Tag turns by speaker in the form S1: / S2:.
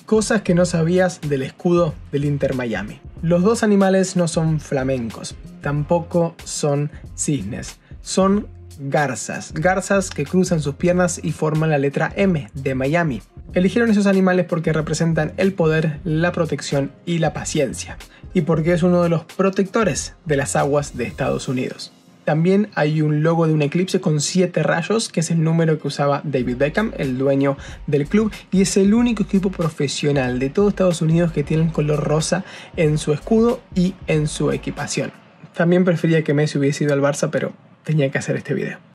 S1: Cosas que no sabías del escudo del Inter Miami. Los dos animales no son flamencos, tampoco son cisnes, son garzas. Garzas que cruzan sus piernas y forman la letra M de Miami. Eligieron esos animales porque representan el poder, la protección y la paciencia, y porque es uno de los protectores de las aguas de Estados Unidos. También hay un logo de un eclipse con 7 rayos, que es el número que usaba David Beckham, el dueño del club, y es el único equipo profesional de todo Estados Unidos que tiene el color rosa en su escudo y en su equipación. También prefería que Messi hubiese ido al Barça, pero tenía que hacer este video.